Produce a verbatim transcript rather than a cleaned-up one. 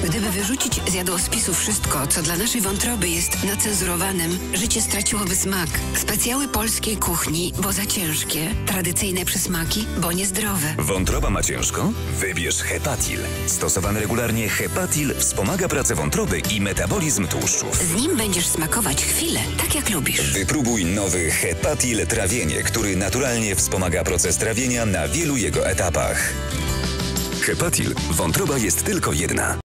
Gdyby wyrzucić z jadłospisu wszystko, co dla naszej wątroby jest nacenzurowanym, życie straciłoby smak. Specjały polskiej kuchni, bo za ciężkie. Tradycyjne przysmaki, bo niezdrowe. Wątroba ma ciężko? Wybierz Hepatil. Stosowany regularnie Hepatil wspomaga pracę wątroby i metabolizm tłuszczów. Z nim będziesz smakować chwilę, tak jak lubisz. Wypróbuj nowy Hepatil Trawienie, który naturalnie wspomaga proces trawienia na wielu jego etapach. Hepatil. Wątroba jest tylko jedna.